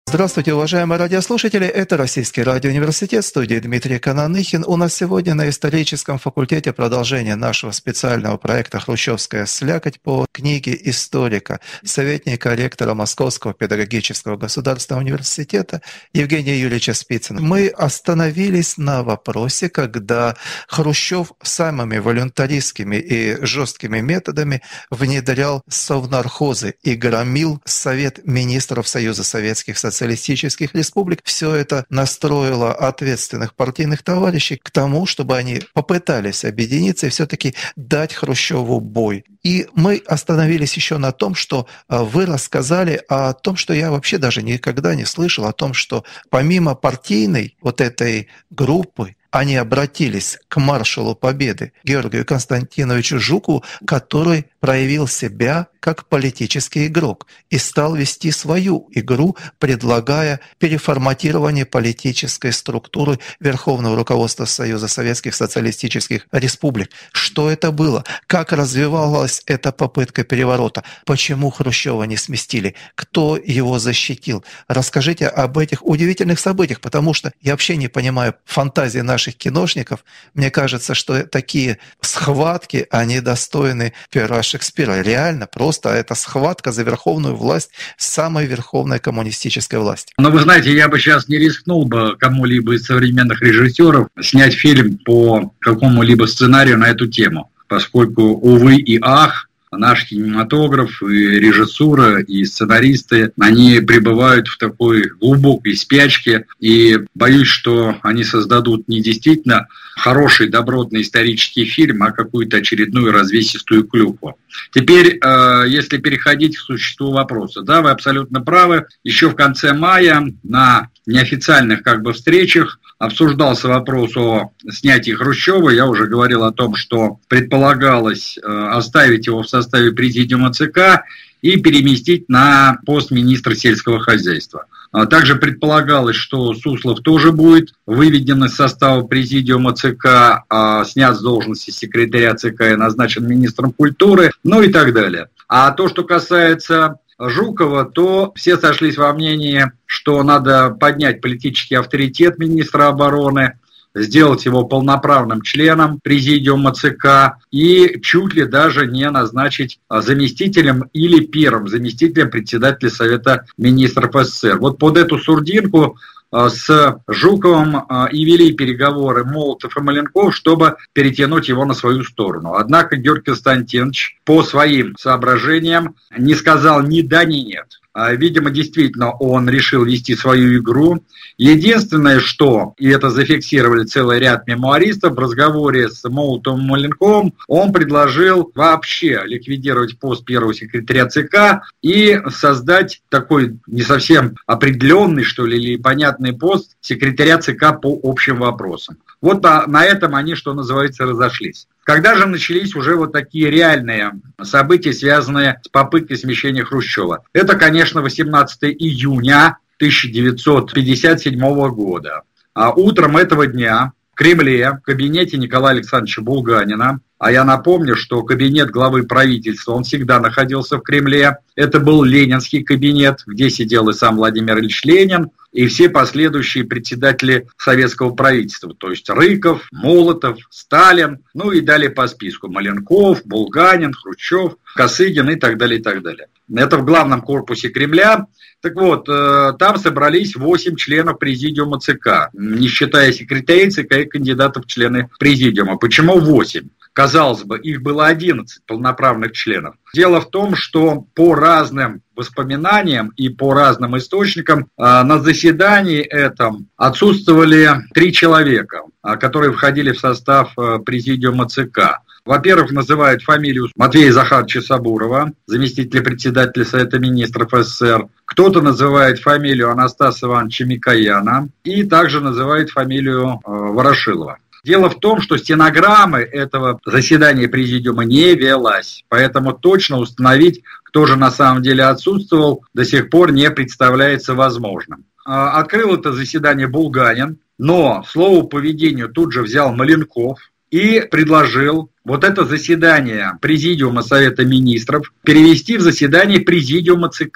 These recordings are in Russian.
Здравствуйте, уважаемые радиослушатели. Это Российский радиоуниверситет, в студии Дмитрий Кананыхин. У нас сегодня на историческом факультете продолжение нашего специального проекта «Хрущевская слякоть» по книге историка, советника ректора Московского педагогического государственного университета Евгения Юрьевича Спицына. Мы остановились на вопросе, когда Хрущев самыми волюнтаристскими и жесткими методами внедрял совнархозы и громил Совет министров Союза Советских Социалистических Республик. Все это настроило ответственных партийных товарищей к тому, чтобы они попытались объединиться и все-таки дать Хрущеву бой. И мы остановились еще на том, что вы рассказали о том, что я вообще даже никогда не слышал, о том, что помимо партийной вот этой группы, они обратились к маршалу Победы Георгию Константиновичу Жукову, который проявил себя как политический игрок и стал вести свою игру, предлагая переформатирование политической структуры Верховного руководства Союза Советских Социалистических Республик. Что это было? Как развивалась эта попытка переворота? Почему Хрущева не сместили? Кто его защитил? Расскажите об этих удивительных событиях, потому что я вообще не понимаю фантазии наших киношников. Мне кажется, что такие схватки, они достойны пера Шекспира. Реально, просто это схватка за верховную власть самой верховной коммунистической власти. Но вы знаете, я бы сейчас не рискнул бы кому-либо из современных режиссеров снять фильм по какому-либо сценарию на эту тему, поскольку, увы и ах, наш кинематограф, и режиссура, и сценаристы, они пребывают в такой глубокой спячке, и боюсь, что они создадут не действительно хороший, добротный исторический фильм, а какую-то очередную развесистую клюкву. Теперь, если переходить к существу вопроса, да, вы абсолютно правы, еще в конце мая на неофициальных встречах обсуждался вопрос о снятии Хрущева. Я уже говорил о том, что предполагалось оставить его в составе президиума ЦК и переместить на пост министра сельского хозяйства. Также предполагалось, что Суслов тоже будет выведен из состава президиума ЦК, снят с должности секретаря ЦК и назначен министром культуры, ну и так далее. А то, что касается Жукова, то все сошлись во мнении, что надо поднять политический авторитет министра обороны, сделать его полноправным членом президиума ЦК и чуть ли даже не назначить заместителем или первым заместителем председателя Совета министров СССР. Вот под эту сурдинку с Жуковым и вели переговоры Молотов и Маленков, чтобы перетянуть его на свою сторону. Однако Георгий Константинович по своим соображениям не сказал ни да, ни нет. Видимо, действительно, он решил вести свою игру. Единственное, что, и это зафиксировали целый ряд мемуаристов, в разговоре с Молотовым и Маленковым он предложил вообще ликвидировать пост первого секретаря ЦК и создать такой не совсем определенный, что ли, или понятный пост секретаря ЦК по общим вопросам. Вот на этом они, что называется, разошлись. Когда же начались уже вот такие реальные события, связанные с попыткой смещения Хрущева? Это, конечно, 18 июня 1957 года. А утром этого дня в Кремле, в кабинете Николая Александровича Булганина, а я напомню, что кабинет главы правительства, он всегда находился в Кремле. Это был ленинский кабинет, где сидел и сам Владимир Ильич Ленин, и все последующие председатели советского правительства, то есть Рыков, Молотов, Сталин, ну и далее по списку. Маленков, Булганин, Хрущев, Косыгин и так далее, и так далее. Это в главном корпусе Кремля. Так вот, там собрались 8 членов президиума ЦК, не считая секретарей ЦК и кандидатов в члены президиума. Почему 8? Казалось бы, их было 11 полноправных членов. Дело в том, что по разным воспоминаниям и по разным источникам на заседании этом отсутствовали 3 человека, которые входили в состав президиума ЦК. Во-первых, называют фамилию Матвея Захаровича Сабурова, заместителя председателя Совета министров СССР. Кто-то называет фамилию Анастаса Ивановича Микояна и также называет фамилию Ворошилова. Дело в том, что стенограммы этого заседания президиума не велась, поэтому точно установить, кто же на самом деле отсутствовал, до сих пор не представляется возможным. Открыл это заседание Булганин, но слово по ведению тут же взял Маленков и предложил вот это заседание Президиума Совета Министров перевести в заседание Президиума ЦК.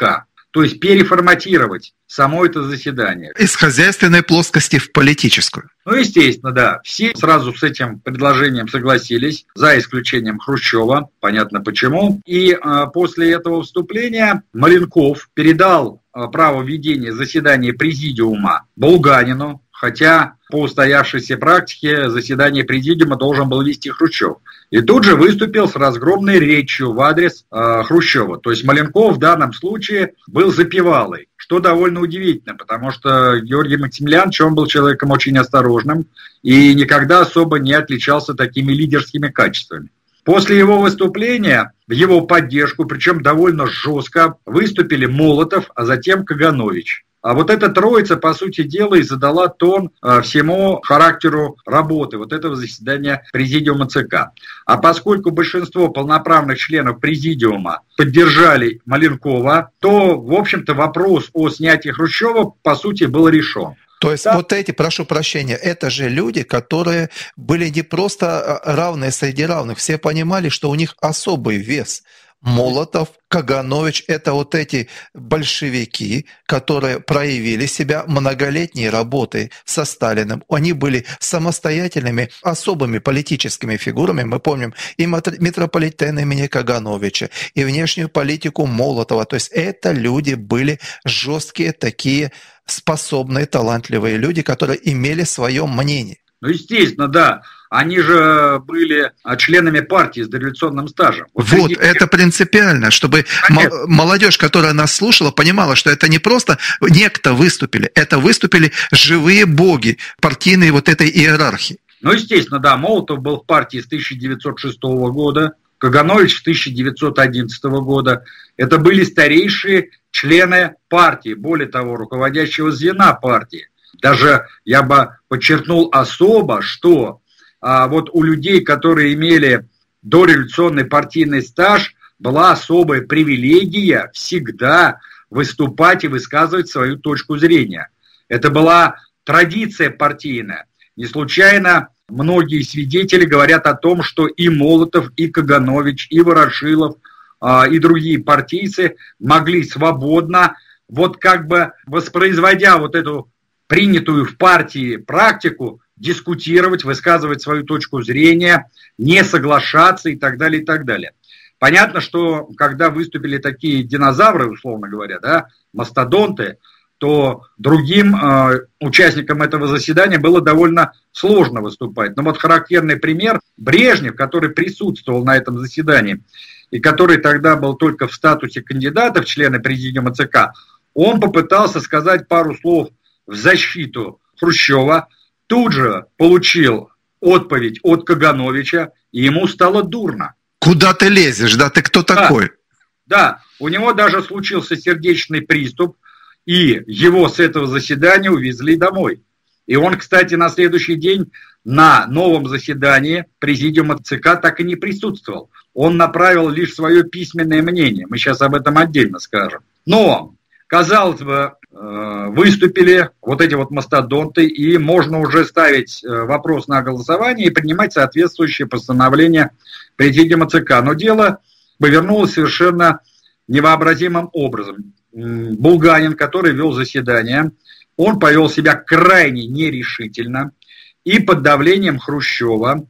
то есть переформатировать само это заседание. Из хозяйственной плоскости в политическую. Ну, естественно, да. Все сразу с этим предложением согласились, за исключением Хрущева, понятно почему. И после этого вступления Маленков передал право ведения заседания президиума Булганину, хотя по устоявшейся практике заседание президиума должен был вести Хрущев. И тут же выступил с разгромной речью в адрес Хрущева. То есть Маленков в данном случае был запевалой, что довольно удивительно, потому что Георгий Максимилианович, он был человеком очень осторожным и никогда особо не отличался такими лидерскими качествами. После его выступления в его поддержку, причем довольно жестко, выступили Молотов, а затем Каганович. А вот эта троица, по сути дела, и задала тон всему характеру работы вот этого заседания президиума ЦК. А поскольку большинство полноправных членов президиума поддержали Маленкова, то, в общем-то, вопрос о снятии Хрущева, по сути, был решен. То есть вот эти, прошу прощения, это же люди, которые были не просто равные среди равных, все понимали, что у них особый вес. Молотов, Каганович – это вот эти большевики, которые проявили себя многолетней работой со Сталиным. Они были самостоятельными, особыми политическими фигурами. Мы помним и митрополитена имени Кагановича, и внешнюю политику Молотова. То есть это люди были жесткие, такие способные, талантливые люди, которые имели свое мнение. Ну, естественно, да. Они же были членами партии с дореволюционным стажем. Вот это принципиально, чтобы молодежь, которая нас слушала, понимала, что это не просто некто выступили, это выступили живые боги партийной вот этой иерархии. Ну, естественно, да. Молотов был в партии с 1906 года, Каганович с 1911 года. Это были старейшие члены партии, более того, руководящего звена партии. Даже я бы подчеркнул особо, что вот у людей, которые имели дореволюционный партийный стаж, была особая привилегия всегда выступать и высказывать свою точку зрения. Это была традиция партийная. Не случайно многие свидетели говорят о том, что и Молотов, и Каганович, и Ворошилов, и другие партийцы могли свободно, вот как бы воспроизводя вот эту принятую в партии практику, дискутировать, высказывать свою точку зрения, не соглашаться и так далее, и так далее. Понятно, что когда выступили такие динозавры, условно говоря, да, мастодонты, то другим участникам этого заседания было довольно сложно выступать. Но вот характерный пример – Брежнев, который присутствовал на этом заседании и который тогда был только в статусе кандидата в члены президиума ЦК, он попытался сказать пару слов в защиту Хрущева, тут же получил отповедь от Кагановича, и ему стало дурно. Куда ты лезешь, да? Ты кто такой? Да, у него даже случился сердечный приступ, и его с этого заседания увезли домой. И он, кстати, на следующий день на новом заседании президиума ЦК так и не присутствовал. Он направил лишь свое письменное мнение. Мы сейчас об этом отдельно скажем. Но, казалось бы, выступили вот эти вот мастодонты, и можно уже ставить вопрос на голосование и принимать соответствующее постановление президиума ЦК. Но дело повернулось совершенно невообразимым образом. Булганин, который вел заседание, он повел себя крайне нерешительно и под давлением Хрущева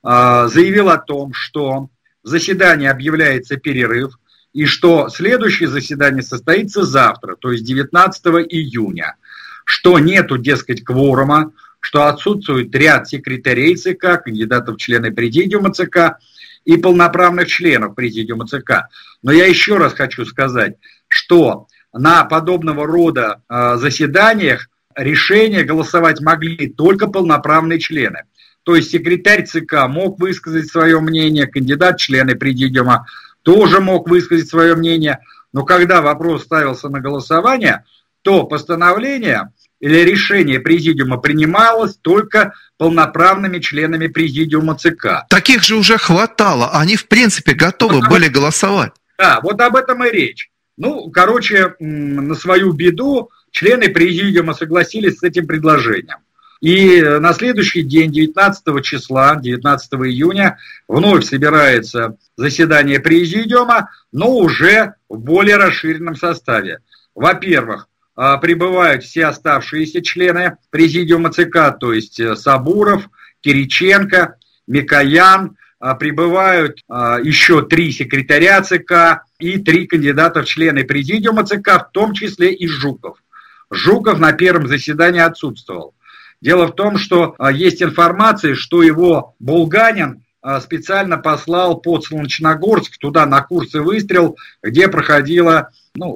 заявил о том, что в заседании объявляется перерыв, и что следующее заседание состоится завтра, то есть 19 июня, что нету, дескать, кворума, что отсутствует ряд секретарей ЦК, кандидатов в члены президиума ЦК и полноправных членов президиума ЦК. Но я еще раз хочу сказать, что на подобного рода заседаниях решения голосовать могли только полноправные члены. То есть секретарь ЦК мог высказать свое мнение, кандидат в члены президиума тоже мог высказать свое мнение, но когда вопрос ставился на голосование, то постановление или решение президиума принималось только полноправными членами президиума ЦК. Таких же уже хватало, они в принципе готовы были голосовать. Да, вот об этом и речь. Ну, короче, на свою беду члены президиума согласились с этим предложением. И на следующий день, 19 числа, 19 июня, вновь собирается заседание президиума, но уже в более расширенном составе. во-первых, прибывают все оставшиеся члены президиума ЦК, то есть Сабуров, Кириченко, Микоян, прибывают еще 3 секретаря ЦК и 3 кандидата в члены президиума ЦК, в том числе и Жуков. Жуков на первом заседании отсутствовал. Дело в том, что есть информация, что его Булганин специально послал под Солнечногорск, туда на курсы «Выстрел», где проходило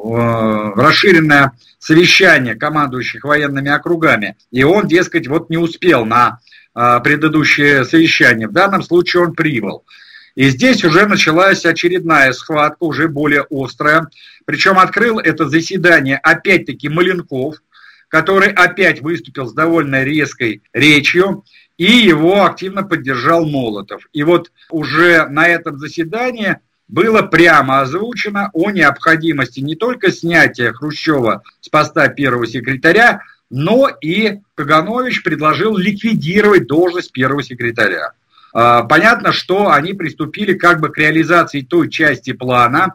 расширенное совещание командующих военными округами. И он, дескать, вот не успел на предыдущее совещание. В данном случае он прибыл. И здесь уже началась очередная схватка, уже более острая. Причем открыл это заседание опять-таки Маленков, который опять выступил с довольно резкой речью, и его активно поддержал Молотов. И вот уже на этом заседании было прямо озвучено о необходимости не только снятия Хрущева с поста первого секретаря, но и Каганович предложил ликвидировать должность первого секретаря. Понятно, что они приступили как бы к реализации той части плана,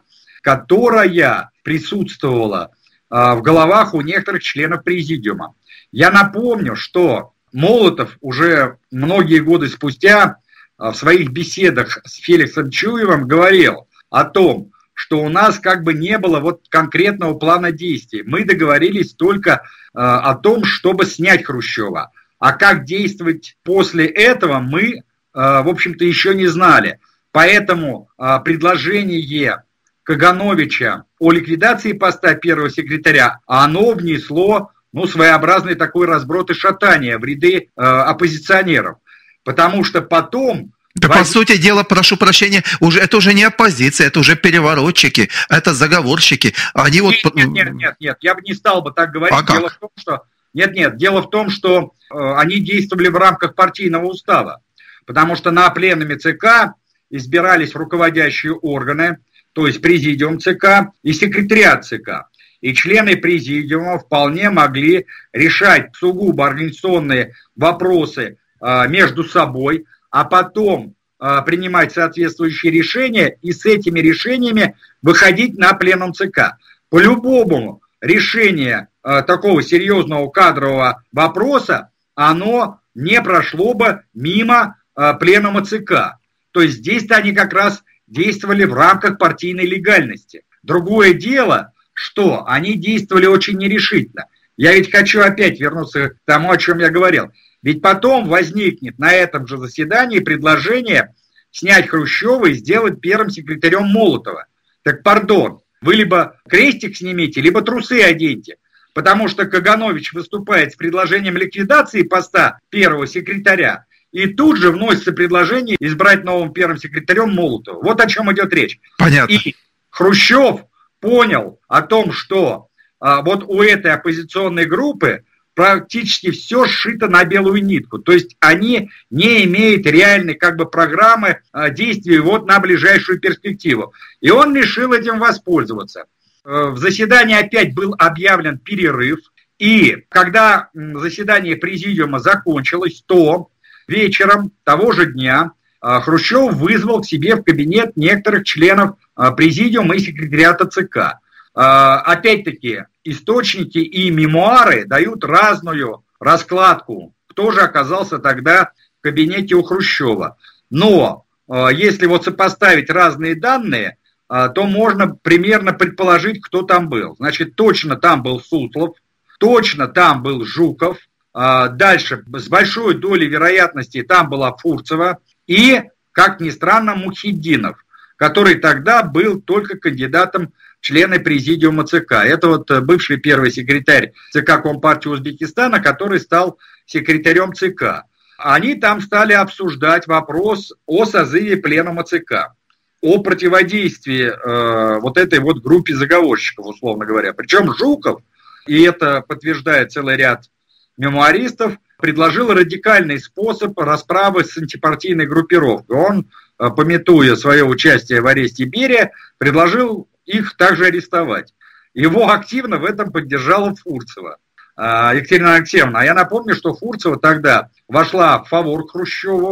которая присутствовала в головах у некоторых членов президиума. Я напомню, что Молотов уже многие годы спустя в своих беседах с Феликсом Чуевым говорил о том, что у нас как бы не было вот конкретного плана действий. Мы договорились только о том, чтобы снять Хрущева. А как действовать после этого мы, в общем-то, еще не знали. Поэтому предложение Кагановича о ликвидации поста первого секретаря, оно внесло своеобразный такой разброд и шатание в ряды оппозиционеров. Потому что потом... Да, по сути дела, прошу прощения, это уже не оппозиция, это уже переворотчики, это заговорщики. Они Нет, я бы не стал бы так говорить. Дело в том, что... Дело в том, что они действовали в рамках партийного устава. Потому что на пленуме ЦК избирались руководящие органы, то есть президиум ЦК и секретариат ЦК. И члены президиума вполне могли решать сугубо организационные вопросы между собой, а потом принимать соответствующие решения и с этими решениями выходить на пленум ЦК. По-любому решение такого серьезного кадрового вопроса, оно не прошло бы мимо пленума ЦК. То есть здесь-то они как раз действовали в рамках партийной легальности. Другое дело, что они действовали очень нерешительно. Я ведь хочу опять вернуться к тому, о чем я говорил. Ведь потом возникнет на этом же заседании предложение снять Хрущева и сделать первым секретарем Молотова. Так, пардон, вы либо крестик снимите, либо трусы оденьте. Потому что Каганович выступает с предложением ликвидации поста первого секретаря, и тут же вносится предложение избрать новым первым секретарем Молотова. Вот о чем идет речь. Понятно. И Хрущев понял о том, что вот у этой оппозиционной группы практически все сшито на белую нитку. То есть они не имеют реальной как бы программы действий вот на ближайшую перспективу. И он решил этим воспользоваться. В заседании опять был объявлен перерыв. И когда заседание президиума закончилось, то вечером того же дня Хрущев вызвал к себе в кабинет некоторых членов президиума и секретариата ЦК. Опять-таки, источники и мемуары дают разную раскладку, кто же оказался тогда в кабинете у Хрущева. Но если вот сопоставить разные данные, то можно примерно предположить, кто там был. Значит, точно там был Суслов, точно там был Жуков, дальше с большой долей вероятности там была Фурцева и, как ни странно, Мухиддинов, который тогда был только кандидатом в члены президиума ЦК. Это вот бывший первый секретарь ЦК Компартии Узбекистана, который стал секретарем ЦК. Они там стали обсуждать вопрос о созыве пленума ЦК, о противодействии вот этой вот группе заговорщиков, условно говоря. Причем Жуков, и это подтверждает целый ряд мемуаристов, предложил радикальный способ расправы с антипартийной группировкой. Он, памятуя свое участие в аресте Берия, предложил их также арестовать. Его активно в этом поддержала Фурцева, Екатерина Алексеевна. А я напомню, что Фурцева тогда вошла в фавор к Хрущеву,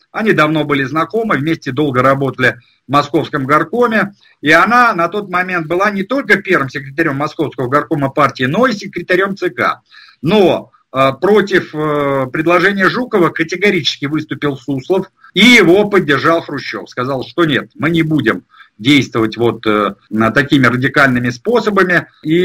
Они давно были знакомы, вместе долго работали в Московском горкоме. И она на тот момент была не только первым секретарем Московского горкома партии, но и секретарем ЦК. Но против предложения Жукова категорически выступил Суслов, и его поддержал Хрущев. Сказал, что нет, мы не будем действовать вот такими радикальными способами и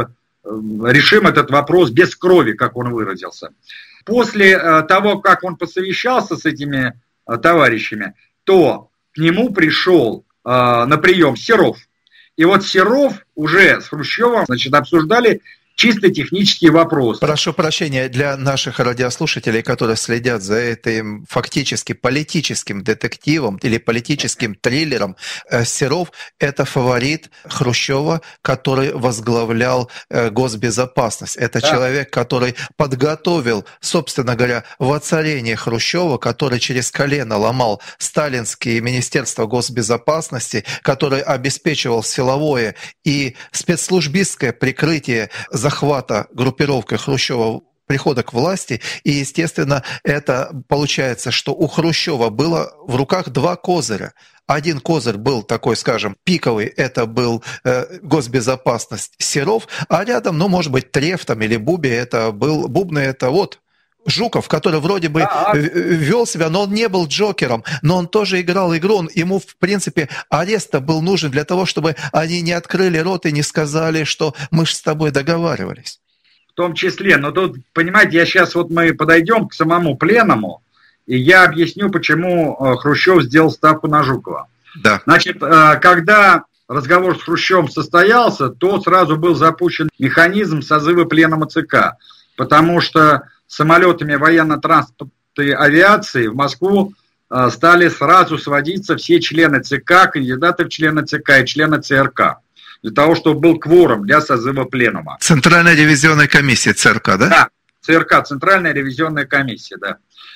решим этот вопрос без крови, как он выразился. После того, как он посовещался с этими товарищами, то к нему пришел на прием Серов. И вот Серов уже с Хрущевым, значит, обсуждали чисто технические вопросы. Прошу прощения, для наших радиослушателей, которые следят за этим фактически политическим детективом или политическим триллером, Серов – это фаворит Хрущева, который возглавлял госбезопасность. Это человек, который подготовил, собственно говоря, воцарение Хрущева, который через колено ломал сталинские министерства госбезопасности, который обеспечивал силовое и спецслужбистское прикрытие захвата группировкой Хрущева прихода к власти. И, естественно, это получается, что у Хрущева было в руках два козыря. Один козырь был такой, скажем, пиковый, это был госбезопасность Серов, а рядом, ну, может быть, Треф там, или Буби, это был Бубны, это вот Жуков, который вроде бы вел себя, но он не был Джокером, но он тоже играл игру, ему, в принципе, арест был нужен для того, чтобы они не открыли рот и не сказали, что мы же с тобой договаривались. В том числе, но тут, понимаете, мы подойдем к самому пленному, и я объясню, почему Хрущев сделал ставку на Жукова. Да. Значит, когда разговор с Хрущевым состоялся, то сразу был запущен механизм созыва пленума ЦК, потому что самолетами военно-транспортной авиации в Москву стали сразу сводиться все члены ЦК, кандидаты в члены ЦК и члены ЦРК, для того, чтобы был кворум для созыва пленума. Центральная ревизионная комиссия, ЦРК, да? Да, ЦРК, Центральная ревизионная комиссия, да.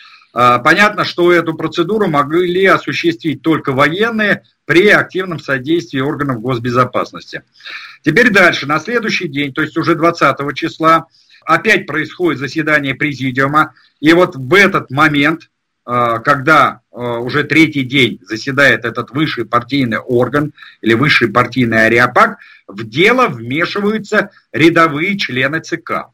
Понятно, что эту процедуру могли осуществить только военные при активном содействии органов госбезопасности. Теперь дальше, на следующий день, то есть уже 20 числа, опять происходит заседание президиума, и вот в этот момент, когда уже третий день заседает этот высший партийный орган или высший партийный ареопаг, в дело вмешиваются рядовые члены ЦК.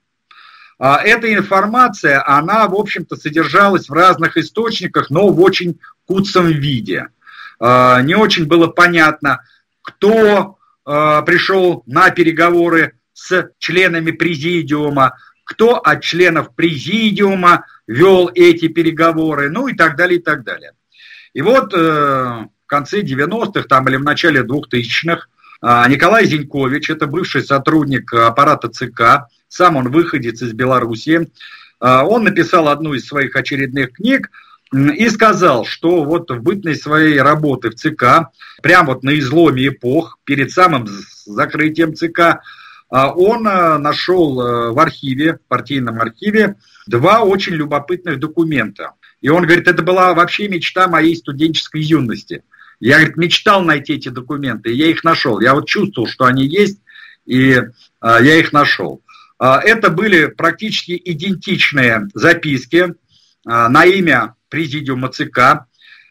Эта информация, она, в общем-то, содержалась в разных источниках, но в очень куцом виде. Не очень было понятно, кто пришел на переговоры с членами президиума, кто от членов президиума вел эти переговоры, ну и так далее, и так далее. И вот в конце 90-х там, или в начале 2000-х Николай Зенькович, это бывший сотрудник аппарата ЦК, сам он выходец из Белоруссии, он написал одну из своих очередных книг и сказал, что вот в бытность своей работы в ЦК, прямо вот на изломе эпох, перед самым закрытием ЦК, он нашел в архиве, в партийном архиве, два очень любопытных документа. И он говорит, это была вообще мечта моей студенческой юности. Я, говорит, мечтал найти эти документы, и я их нашел. Я вот чувствовал, что они есть, и я их нашел. Это были практически идентичные записки на имя президиума ЦК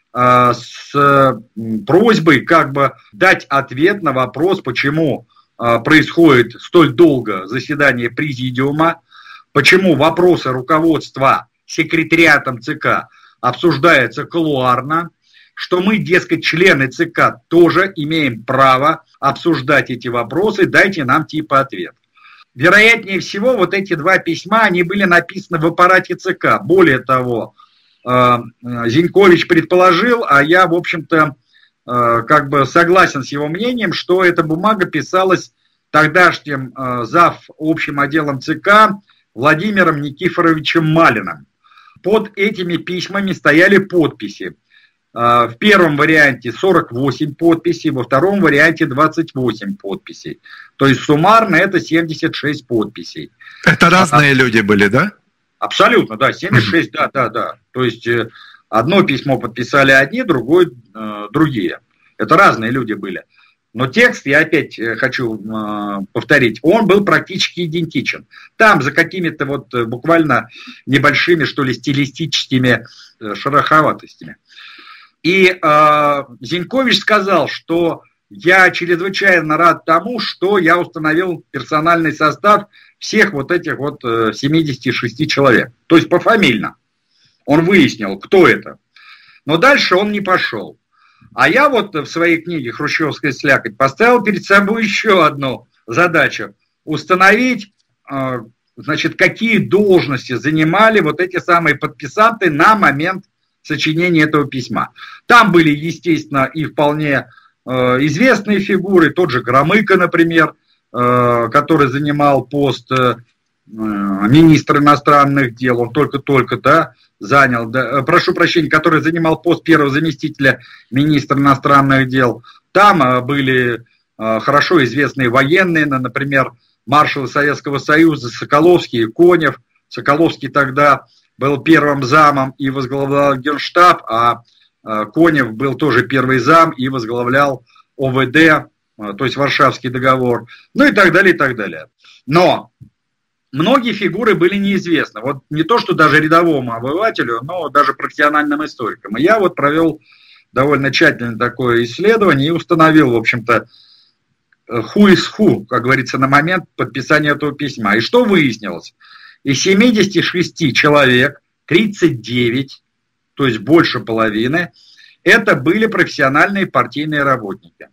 с просьбой как бы дать ответ на вопрос, почему происходит столь долго заседание президиума, почему вопросы руководства секретариатом ЦК обсуждаются кулуарно, что мы, дескать, члены ЦК тоже имеем право обсуждать эти вопросы, дайте нам типа ответ. Вероятнее всего, вот эти два письма, они были написаны в аппарате ЦК. Более того, Зенькович предположил, а я, в общем-то, как бы согласен с его мнением, что эта бумага писалась тогдашним зав. Общим отделом ЦК Владимиром Никифоровичем Малиным. Под этими письмами стояли подписи. В первом варианте 48 подписей, во втором варианте 28 подписей. То есть суммарно это 76 подписей. Это разные люди были, да? Абсолютно, да, 76, да. То есть одно письмо подписали одни, другое другие. Это разные люди были. Но текст, я опять хочу повторить, он был практически идентичен. Там за какими-то вот буквально небольшими, что ли, стилистическими шероховатостями. И Зинькович сказал, что я чрезвычайно рад тому, что я установил персональный состав всех вот этих вот 76 человек. То есть пофамильно. Он выяснил, кто это. Но дальше он не пошел. А я вот в своей книге «Хрущевская слякоть» поставил перед собой еще одну задачу. Установить, значит, какие должности занимали вот эти самые подписанты на момент сочинения этого письма. Там были, естественно, и вполне известные фигуры, тот же Громыко, например, который занимал пост министра иностранных дел, он только-только, да, занял, да, прошу прощения, который занимал пост первого заместителя министра иностранных дел. Там были хорошо известные военные, например, маршалы Советского Союза Соколовский и Конев. Соколовский тогда был первым замом и возглавлял Генштаб, а Конев был тоже первый зам и возглавлял ОВД, то есть Варшавский договор, ну и так далее, и так далее. Но многие фигуры были неизвестны. Вот не то, что даже рядовому обывателю, но даже профессиональным историкам. И я вот провел довольно тщательно такое исследование и установил, в общем-то, who is who, как говорится, на момент подписания этого письма. И что выяснилось? Из 76 человек 39, то есть больше половины, это были профессиональные партийные работники.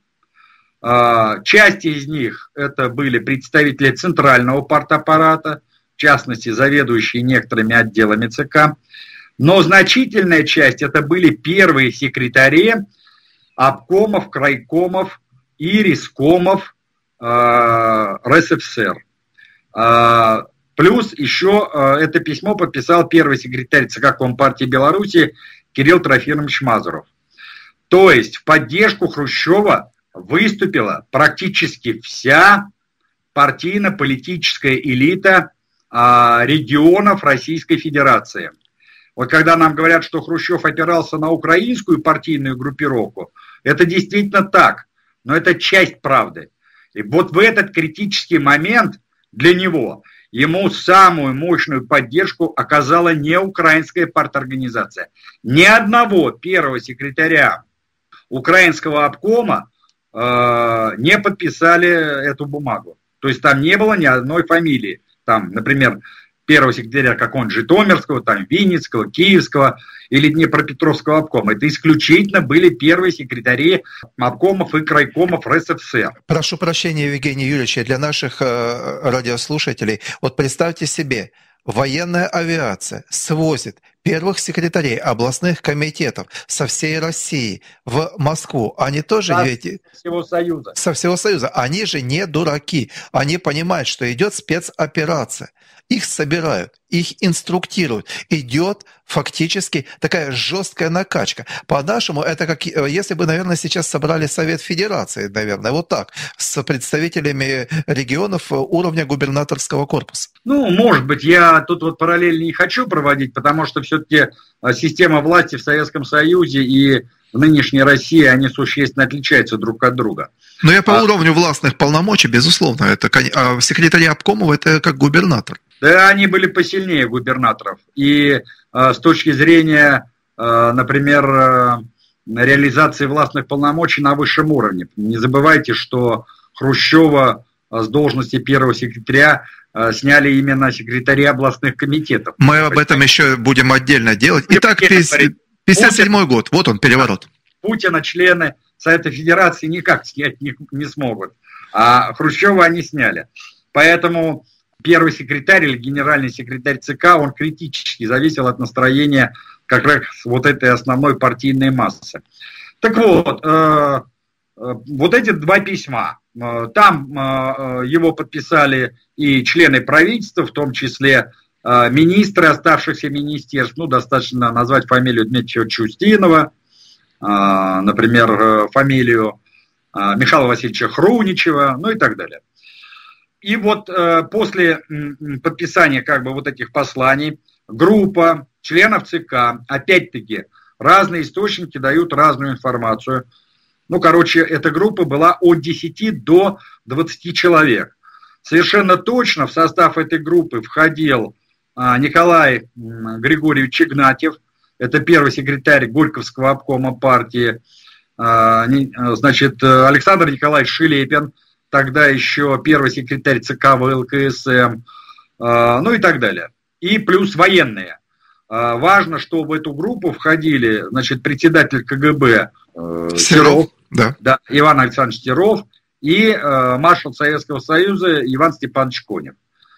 Часть из них это были представители центрального партаппарата, в частности, заведующие некоторыми отделами ЦК, но значительная часть это были первые секретари обкомов, крайкомов и рискомов РСФСР. Плюс еще это письмо подписал первый секретарь ЦК Компартии Беларуси Кирилл Трофимович Мазуров. То есть в поддержку Хрущева выступила практически вся партийно-политическая элита регионов Российской Федерации. Вот когда нам говорят, что Хрущев опирался на украинскую партийную группировку, это действительно так, но это часть правды. И вот в этот критический момент для него ему самую мощную поддержку оказала не украинская парторганизация. Ни одного первого секретаря украинского обкома не подписали эту бумагу. То есть там не было ни одной фамилии. Там, например, первого секретаря какого-нибудь Житомирского, там, Винницкого, Киевского или Днепропетровского обкома. Это исключительно были первые секретари обкомов и крайкомов РСФСР. Прошу прощения, Евгений Юрьевич, для наших радиослушателей. Вот представьте себе, военная авиация свозит первых секретарей областных комитетов со всей России в Москву. Они тоже ведь... Всего Союза. Со всего Союза. Они же не дураки. Они понимают, что идет спецоперация. Их собирают, их инструктируют. Идет фактически такая жесткая накачка. По-нашему, это как если бы, наверное, сейчас собрали Совет Федерации, наверное, вот так, с представителями регионов уровня губернаторского корпуса. Ну, может быть, я тут вот параллель не хочу проводить, потому что все-таки система власти в Советском Союзе и в нынешней России, они существенно отличаются друг от друга. Но я по уровню властных полномочий, безусловно, это секретарь обкомов, это как губернатор. Да, они были посильнее губернаторов. И с точки зрения, например, реализации властных полномочий на высшем уровне. Не забывайте, что Хрущева с должности первого секретаря сняли именно секретари областных комитетов. Мы об этом еще будем отдельно делать. Итак, 57-й год, вот он, переворот. Путина члены Совета Федерации никак снять не смогут, а Хрущева они сняли. Поэтому первый секретарь или генеральный секретарь ЦК, он критически зависел от настроения как раз вот этой основной партийной массы. Так вот, вот эти два письма, там его подписали и члены правительства, в том числе министры оставшихся министерств, ну, достаточно назвать фамилию Дмитрия Чустинова, например, фамилию Михаила Васильевича Хруничева, ну и так далее. И вот после подписания как бы вот этих посланий группа членов ЦК, опять-таки, разные источники дают разную информацию, Ну, короче, эта группа была от 10 до 20 человек. Совершенно точно в состав этой группы входил Николай Григорьевич Игнатьев, это первый секретарь Горьковского обкома партии, значит, Александр Николаевич Шелепин, тогда еще первый секретарь ЦК ВЛКСМ, ну и так далее. И плюс военные. Важно, что в эту группу входили, значит, председатель КГБ Серов, да, Иван Александрович Серов и маршал Советского Союза Иван Степанович Конев.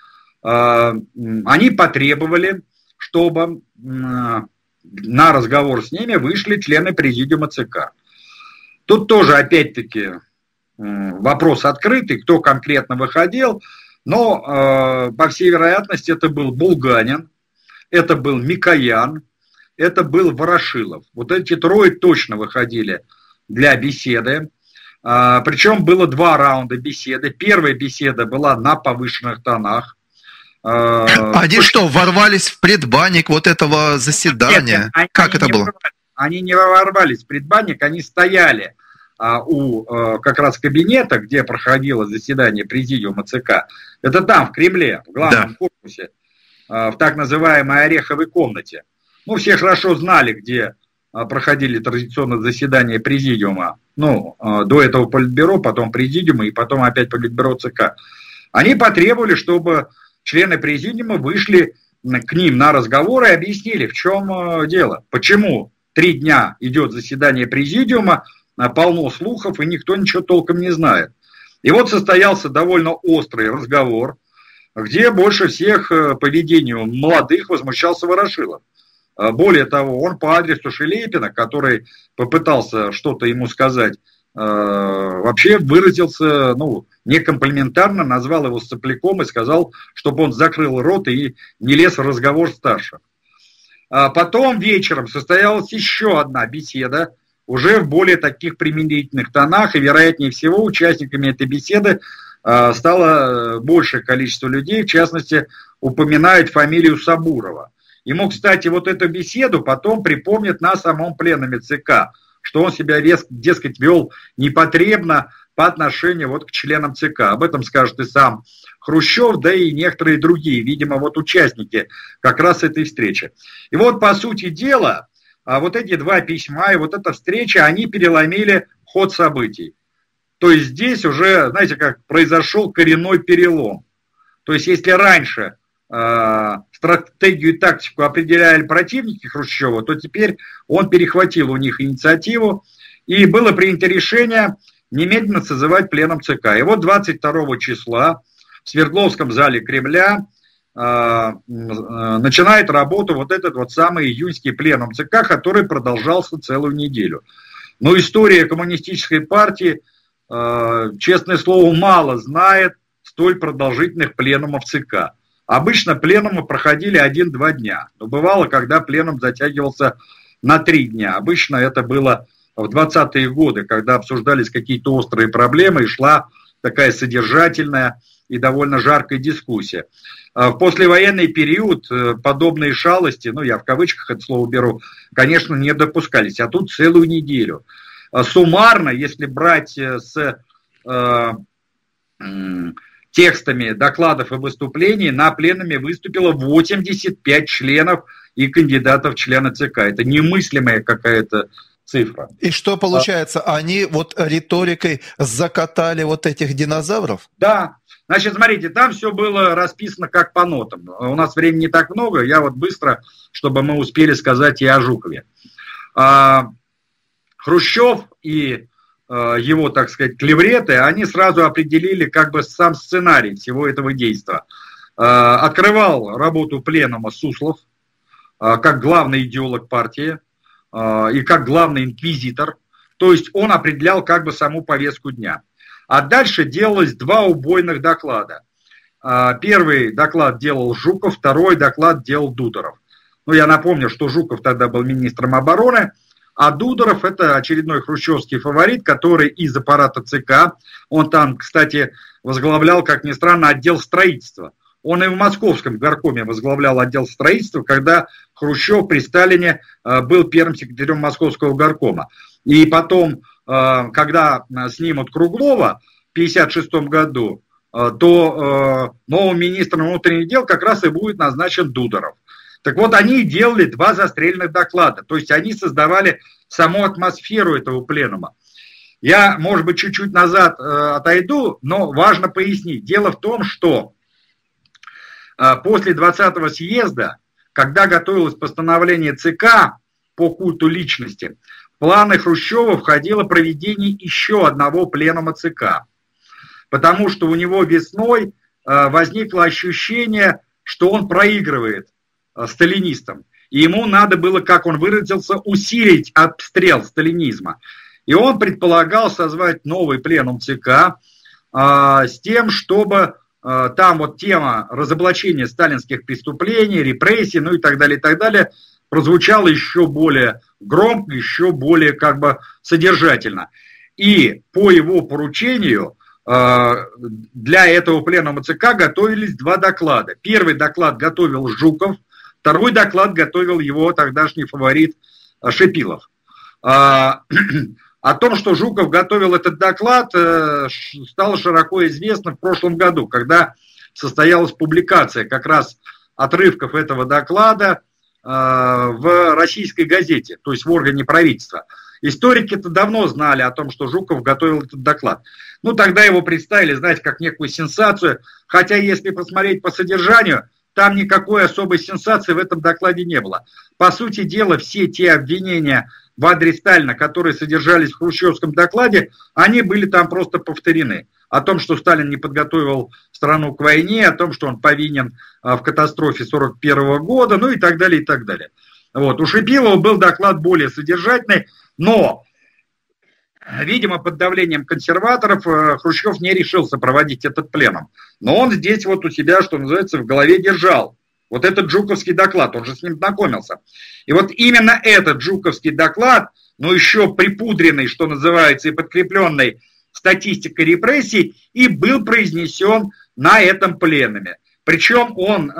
Они потребовали, чтобы на разговор с ними вышли члены президиума ЦК. Тут тоже, опять-таки, вопрос открытый, кто конкретно выходил, но, по всей вероятности, это был Булганин, это был Микоян, это был Ворошилов. Вот эти трое точно выходили для беседы. Причем было 2 раунда беседы. Первая беседа была на повышенных тонах. Они что, ворвались в предбанник вот этого заседания? Нет, как это было? Они не ворвались в предбанник, они стояли у как раз кабинета, где проходило заседание президиума ЦК. Это там, в Кремле, в главном корпусе, в так называемой Ореховой комнате. Ну, все хорошо знали, где проходили традиционно заседания президиума. Ну, до этого Политбюро, потом президиума и потом опять Политбюро ЦК. Они потребовали, чтобы члены президиума вышли к ним на разговор и объяснили, в чем дело. Почему 3 дня идет заседание президиума, полно слухов, и никто ничего толком не знает. И вот состоялся довольно острый разговор, где больше всех поведению молодых возмущался Ворошилов. Более того, он по адресу Шелепина, который попытался что-то ему сказать, вообще выразился, ну, некомплиментарно, назвал его сопляком и сказал, чтобы он закрыл рот и не лез в разговор старших. Потом вечером состоялась еще одна беседа, уже в более таких примирительных тонах, и, вероятнее всего, участниками этой беседы стало большее количество людей, в частности, упоминают фамилию Сабурова. Ему, кстати, вот эту беседу потом припомнят на самом пленуме ЦК, что он себя, дескать, вел непотребно по отношению вот к членам ЦК. Об этом скажет и сам Хрущев, да и некоторые другие, видимо, вот участники как раз этой встречи. И вот, по сути дела, вот эти 2 письма и вот эта встреча, они переломили ход событий. То есть здесь уже, знаете, как произошел коренной перелом. То есть если раньше стратегию и тактику определяли противники Хрущева, то теперь он перехватил у них инициативу, и было принято решение немедленно созывать пленум ЦК. И вот 22 числа в Свердловском зале Кремля начинает работу вот этот вот самый июньский пленум ЦК, который продолжался целую неделю. Но история коммунистической партии, честное слово, мало знает столь продолжительных пленумов ЦК. Обычно пленумы проходили 1-2 дня, но бывало, когда пленум затягивался на 3 дня. Обычно это было в 20-е годы, когда обсуждались какие-то острые проблемы и шла такая содержательная и довольно жаркая дискуссия. В послевоенный период подобные шалости, ну я в кавычках это слово беру, конечно, не допускались, а тут целую неделю. Суммарно, если брать с текстами докладов и выступлений, на пленуме выступило 85 членов и кандидатов в члены ЦК. Это немыслимая какая-то цифра. И что получается, они вот риторикой закатали вот этих динозавров? Да. Значит, смотрите, там все было расписано как по нотам. У нас времени не так много, я вот быстро, чтобы мы успели сказать и о Жукове. Хрущев и его, так сказать, клевреты, они сразу определили как бы сам сценарий всего этого действия. Открывал работу пленума Суслов, как главный идеолог партии и как главный инквизитор. То есть он определял как бы саму повестку дня. А дальше делалось 2 убойных доклада. Первый доклад делал Жуков, второй доклад делал Дударов. Ну, я напомню, что Жуков тогда был министром обороны, а Дударов – это очередной хрущевский фаворит, который из аппарата ЦК, он там, кстати, возглавлял, как ни странно, отдел строительства. Он и в московском горкоме возглавлял отдел строительства, когда Хрущев при Сталине был первым секретарем московского горкома. И потом когда снимут Круглова в 1956 году, то новым министром внутренних дел как раз и будет назначен Дударов. Так вот, они делали 2 застреленных доклада, то есть они создавали саму атмосферу этого пленума. Я, может быть, чуть-чуть назад отойду, но важно пояснить. Дело в том, что после 20-го съезда, когда готовилось постановление ЦК по культу личности, в планы Хрущева входило проведение еще одного пленума ЦК, потому что у него весной возникло ощущение, что он проигрывает сталинистам. И ему надо было, как он выразился, усилить обстрел сталинизма. И он предполагал созвать новый пленум ЦК с тем, чтобы там вот тема разоблачения сталинских преступлений, репрессий, ну и так далее, прозвучала еще более громко, еще более как бы содержательно. И по его поручению для этого пленума ЦК готовились 2 доклада. Первый доклад готовил Жуков, второй доклад готовил его тогдашний фаворит Шипилов. О том, что Жуков готовил этот доклад, стало широко известно в прошлом году, когда состоялась публикация как раз отрывков этого доклада в российской газете, то есть в органе правительства. Историки-то давно знали о том, что Жуков готовил этот доклад. Ну, тогда его представили, знаете, как некую сенсацию, хотя, если посмотреть по содержанию, там никакой особой сенсации в этом докладе не было. По сути дела, все те обвинения в адрес Сталина, которые содержались в хрущевском докладе, они были там просто повторены. О том, что Сталин не подготовил страну к войне, о том, что он повинен в катастрофе 1941 года, ну и так далее, и так далее. Вот. У Шипилова был доклад более содержательный, но, видимо, под давлением консерваторов Хрущев не решился проводить этот пленум. Но он здесь вот у себя, что называется, в голове держал. Вот этот жуковский доклад, он же с ним знакомился. И вот именно этот жуковский доклад, но еще припудренный, что называется, и подкрепленный статистикой репрессий, и был произнесен на этом пленуме. Причем он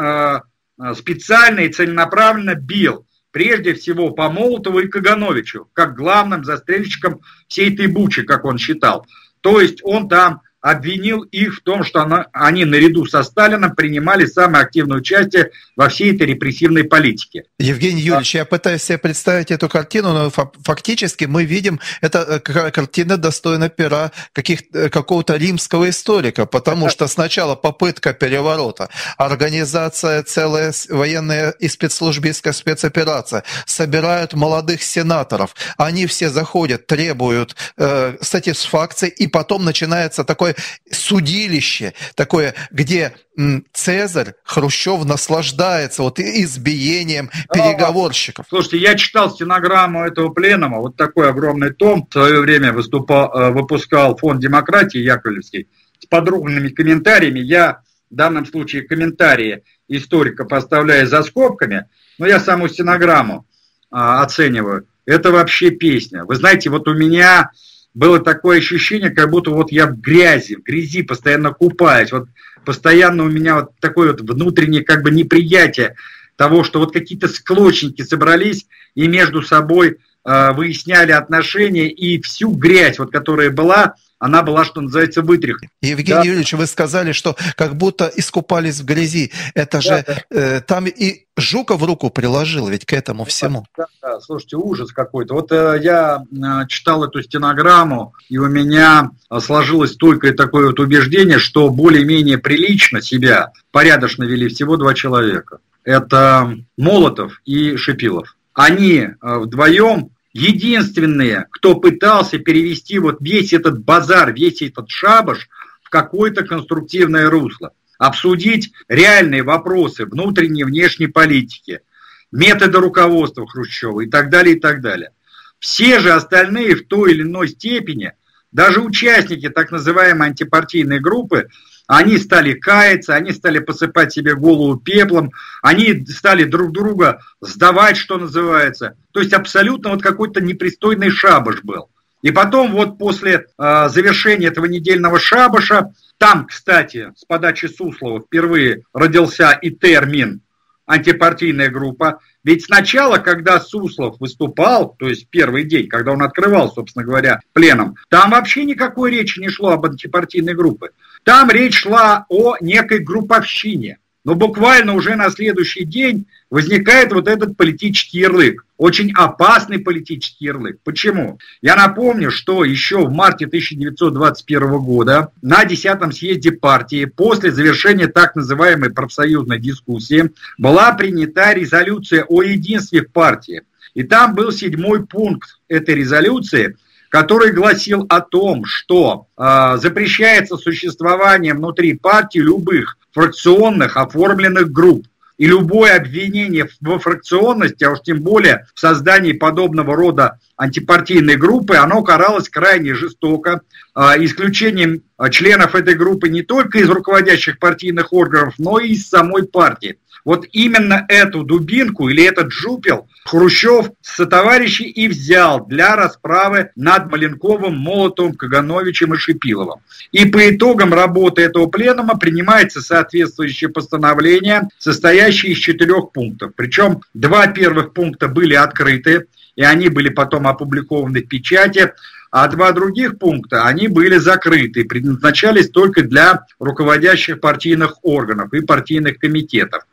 специально и целенаправленно бил прежде всего по Молотову и Кагановичу, как главным застрельщикам всей этой бучи, как он считал. То есть он там обвинил их в том, что они наряду со Сталином принимали самое активное участие во всей этой репрессивной политике. Евгений Юрьевич, я пытаюсь себе представить эту картину, но фактически мы видим, эта картина достойна пера какого-то римского историка, потому что сначала попытка переворота, организация целая военная и спецслужбистская спецоперация, собирают молодых сенаторов, они все заходят, требуют сатисфакции, и потом начинается такое судилище, такое, где Цезарь, Хрущев наслаждается вот избиением переговорщиков. Слушайте, я читал стенограмму этого пленума, вот такой огромный том, в свое время выпускал Фонд демократии Яковлевский с подробными комментариями. Я в данном случае комментарии историка поставляю за скобками, но я саму стенограмму оцениваю. Это вообще песня. Вы знаете, вот у меня было такое ощущение, как будто вот я в грязи постоянно купаюсь. Вот постоянно у меня вот такое вот внутреннее как бы неприятие того, что вот какие-то склочники собрались и между собой выясняли отношения, и всю грязь, вот, которая была, она была, что называется, вытряхнута. Евгений Юрьевич, вы сказали, что как будто искупались в грязи. Это же там и Жуков руку приложил ведь к этому всему. Да, слушайте, ужас какой-то. Вот я читал эту стенограмму, и у меня сложилось стойкое такое вот убеждение, что более-менее прилично себя порядочно вели всего 2 человека. Это Молотов и Шипилов. Они вдвоем единственные, кто пытался перевести вот весь этот базар, весь этот шабаш в какое-то конструктивное русло. Обсудить реальные вопросы внутренней и внешней политики, методы руководства Хрущева и так далее, и так далее. Все же остальные в той или иной степени, даже участники так называемой антипартийной группы, они стали каяться, они стали посыпать себе голову пеплом, они стали друг друга сдавать, что называется. То есть абсолютно вот какой-то непристойный шабаш был. И потом вот после завершения этого недельного шабаша, там, кстати, с подачи Суслова впервые родился и термин антипартийная группа. Ведь сначала, когда Суслов выступал, то есть первый день, когда он открывал, собственно говоря, пленум, там вообще никакой речи не шло об антипартийной группе. Там речь шла о некой групповщине. Но буквально уже на следующий день возникает вот этот политический ярлык. Очень опасный политический ярлык. Почему? Я напомню, что еще в марте 1921 года на 10-м съезде партии после завершения так называемой профсоюзной дискуссии была принята резолюция о единстве в партии. И там был 7-й пункт этой резолюции, который гласил о том, что запрещается существование внутри партии любых фракционных оформленных групп. И любое обвинение во фракционности, а уж тем более в создании подобного рода антипартийной группы, оно каралось крайне жестоко. Исключением членов этой группы не только из руководящих партийных органов, но и из самой партии. Вот именно эту дубинку или этот жупел Хрущев с товарищей и взял для расправы над Маленковым, Молотовым, Кагановичем и Шипиловым. И по итогам работы этого пленума принимается соответствующее постановление, состоящее из 4 пунктов. Причем 2 первых пункта были открыты, и они были потом опубликованы в печати, а 2 других пункта, они были закрыты, предназначались только для руководящих партийных органов и партийных комитетов.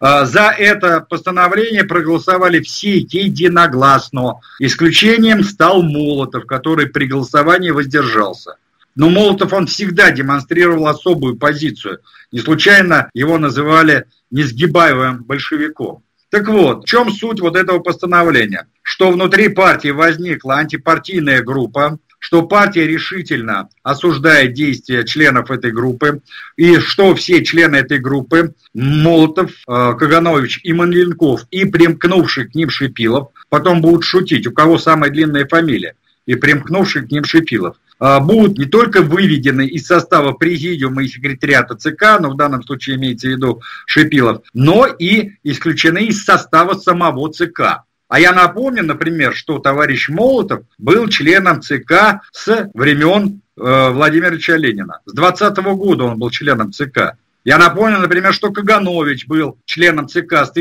За это постановление проголосовали все единогласно. Исключением стал Молотов, который при голосовании воздержался. Но Молотов, он всегда демонстрировал особую позицию. Не случайно его называли несгибаемым большевиком. Так вот, в чем суть вот этого постановления? Что внутри партии возникла антипартийная группа, что партия решительно осуждает действия членов этой группы, и что все члены этой группы, Молотов, Каганович и Маленков, и примкнувший к ним Шипилов, потом будут шутить, у кого самая длинная фамилия, и примкнувший к ним Шипилов, будут не только выведены из состава президиума и секретариата ЦК, но в данном случае имеется в виду Шипилов, но и исключены из состава самого ЦК. А я напомню, например, что товарищ Молотов был членом ЦК с времен Владимира Ильича Ленина. С 20-го года он был членом ЦК. Я напомню, например, что Каганович был членом ЦК с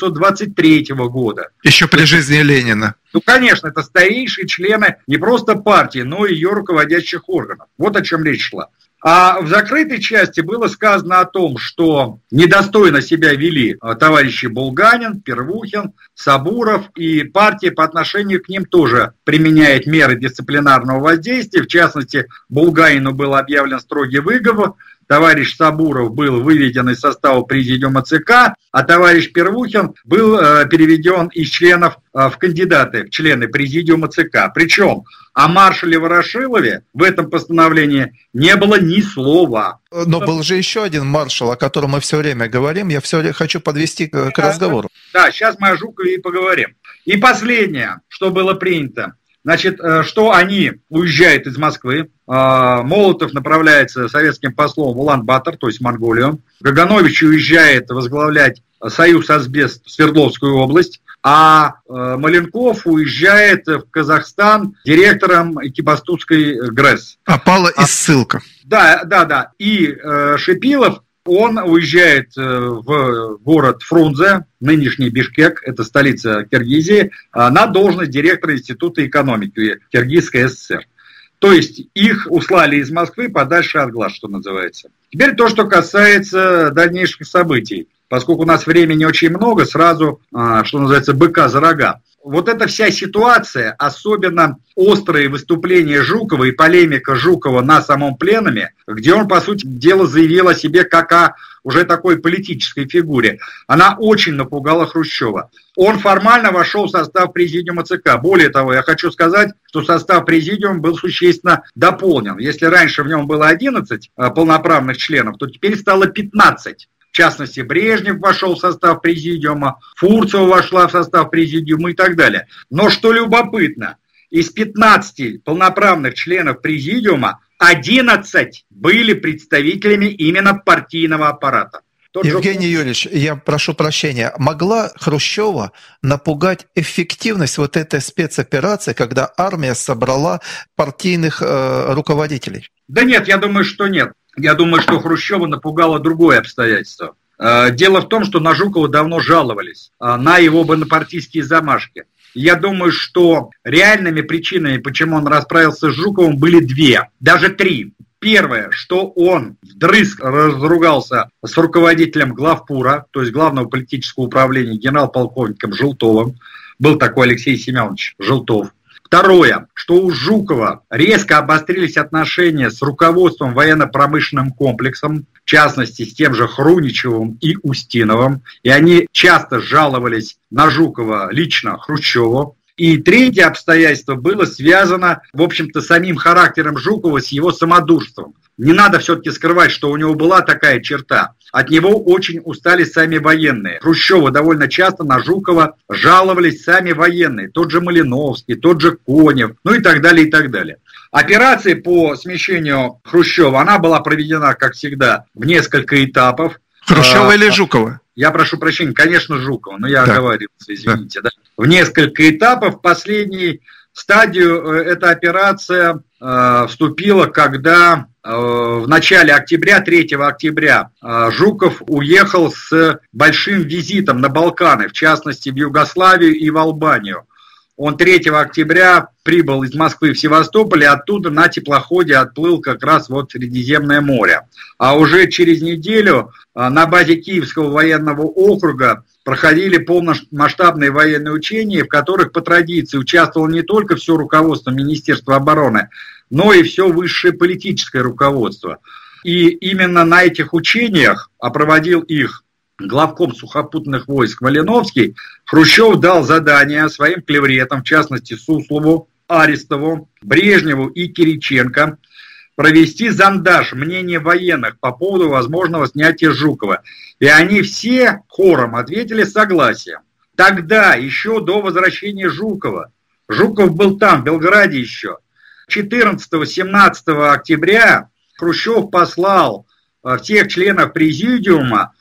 1923 года. Еще при жизни Ленина. Ну, конечно, это старейшие члены не просто партии, но и ее руководящих органов. Вот о чем речь шла. А в закрытой части было сказано о том, что недостойно себя вели товарищи Булганин, Первухин, Сабуров, и партия по отношению к ним тоже применяет меры дисциплинарного воздействия. В частности, Булганину был объявлен строгий выговор, товарищ Сабуров был выведен из состава президиума ЦК, а товарищ Первухин был переведен из членов в кандидаты, в члены президиума ЦК. Причем о маршале Ворошилове в этом постановлении не было ни слова. Но был же еще один маршал, о котором мы все время говорим. Я все хочу подвести к разговору. Да, сейчас мы о Жукове и поговорим. И последнее, что было принято. Значит, что они уезжают из Москвы. Молотов направляется советским послом в Улан-Батор, то есть в Монголию. Каганович уезжает возглавлять Союз Асбест в Свердловскую область. А Маленков уезжает в Казахстан директором Экибастузской ГРЭС. Опала и ссылка. Да. И Шипилов, он уезжает в город Фрунзе, нынешний Бишкек, это столица Киргизии, на должность директора Института экономики Киргизской ССР. То есть их услали из Москвы подальше от глаз, что называется. Теперь то, что касается дальнейших событий. Поскольку у нас времени очень много, сразу, что называется, быка за рога. Вот эта вся ситуация, особенно острые выступления Жукова и полемика Жукова на самом пленуме, где он, по сути дела, заявил о себе как о уже такой политической фигуре, она очень напугала Хрущева. Он формально вошел в состав президиума ЦК. Более того, я хочу сказать, что состав президиума был существенно дополнен. Если раньше в нем было 11 полноправных членов, то теперь стало 15. В частности, Брежнев вошел в состав президиума, Фурцева вошла в состав президиума и так далее. Но что любопытно, из 15 полноправных членов президиума 11 были представителями именно партийного аппарата. Евгений Юрьевич, я прошу прощения, могла Хрущева напугать эффективность вот этой спецоперации, когда армия собрала партийных руководителей? Да нет, я думаю, что нет. Я думаю, что Хрущева напугало другое обстоятельство. Дело в том, что на Жукова давно жаловались, на его бонапартийские замашки. Я думаю, что реальными причинами, почему он расправился с Жуковым, были две, даже три. Первое, что он вдрызг разругался с руководителем главпура, то есть главного политического управления, генерал-полковником Желтовым. Был такой Алексей Семенович Желтов. Второе, что у Жукова резко обострились отношения с руководством военно-промышленным комплексом, в частности, с тем же Хруничевым и Устиновым, и они часто жаловались на Жукова лично Хрущеву. И третье обстоятельство было связано, в общем-то, с самим характером Жукова, с его самодурством. Не надо все-таки скрывать, что у него была такая черта. От него очень устали сами военные. Хрущева довольно часто на Жукова жаловались сами военные. Тот же Малиновский, тот же Конев, ну и так далее, и так далее. Операция по смещению Хрущева, она была проведена, как всегда, в несколько этапов. Хрущева или Жукова? Я прошу прощения, конечно, Жукова, но я оговорился, извините. Да. В несколько этапов. В последнюю стадию эта операция вступила, когда в начале октября, 3 октября, Жуков уехал с большим визитом на Балканы, в частности в Югославию и в Албанию. Он 3 октября прибыл из Москвы в Севастополь и оттуда на теплоходе отплыл как раз вот в Средиземное море. А уже через неделю на базе Киевского военного округа проходили полномасштабные военные учения, в которых по традиции участвовало не только все руководство Министерства обороны, но и все высшее политическое руководство. И именно на этих учениях, а проводил их главком сухопутных войск Малиновский, Хрущев дал задание своим клевретам, в частности Суслову, Арестову, Брежневу и Кириченко, провести зондаж мнения военных по поводу возможного снятия Жукова. И они все хором ответили согласием. Тогда, еще до возвращения Жукова, Жуков был там, в Белграде еще, 14-17 октября Хрущев послал всех членов президиума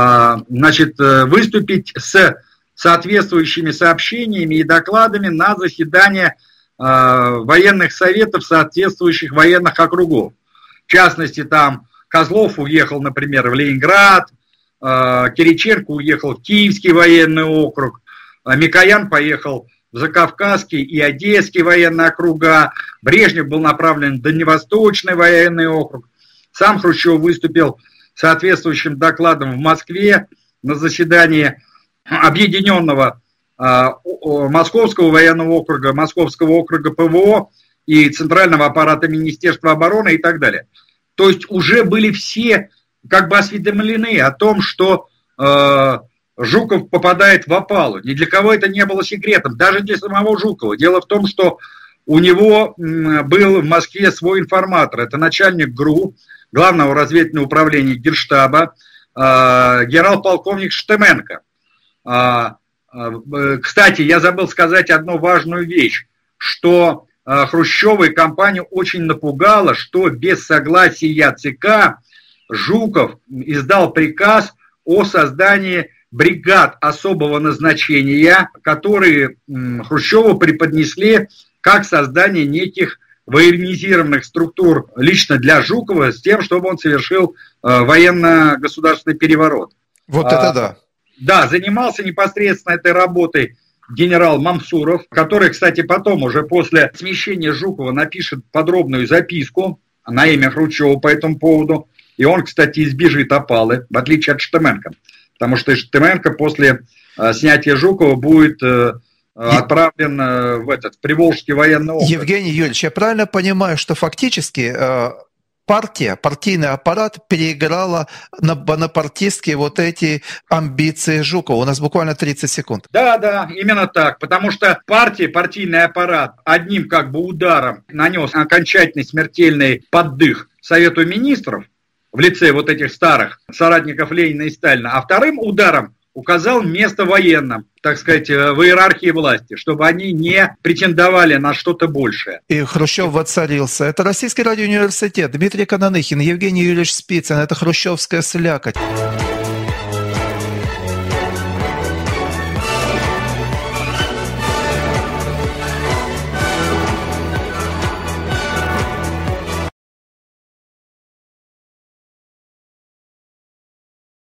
выступить с соответствующими сообщениями и докладами на заседание военных советов соответствующих военных округов. В частности, там Козлов уехал, например, в Ленинград, Кириченко уехал в Киевский военный округ, Микоян поехал в Закавказский и Одесский военные округа, Брежнев был направлен в Дальневосточный военный округ. Сам Хрущев выступил соответствующим докладом в Москве на заседании объединенного Московского военного округа, Московского округа ПВО и Центрального аппарата Министерства обороны и так далее. То есть уже были все как бы осведомлены о том, что Жуков попадает в опалу. Ни для кого это не было секретом, даже для самого Жукова. Дело в том, что у него был в Москве свой информатор. Это начальник ГРУ, Главного разведывательного управления Генштаба, генерал-полковник Штеменко. Кстати, я забыл сказать одну важную вещь, что Хрущева и компанию очень напугало, что без согласия ЦК Жуков издал приказ о создании бригад особого назначения, которые Хрущеву преподнесли как создание неких военизированных структур лично для Жукова с тем, чтобы он совершил военно-государственный переворот. Вот это да. Да, занимался непосредственно этой работой генерал Мамсуров, который, кстати, потом уже после смещения Жукова напишет подробную записку на имя Хрущева по этому поводу. И он, кстати, избежит опалы, в отличие от Штеменко. Потому что Штеменко после снятия Жукова будет отправлен в Приволжский военный округ. Евгений Юрьевич, я правильно понимаю, что фактически партийный аппарат переиграла на бонапартистские вот эти амбиции Жукова? У нас буквально 30 секунд. Да, именно так. Потому что партийный аппарат одним как бы ударом нанес окончательный смертельный поддых Совету министров в лице вот этих старых соратников Ленина и Сталина, а вторым ударом указал место военным, так сказать, в иерархии власти, чтобы они не претендовали на что-то большее. И Хрущев воцарился. Это Российский радиоуниверситет, Дмитрий Кананыхин, Евгений Юрьевич Спицын, это хрущевская слякоть.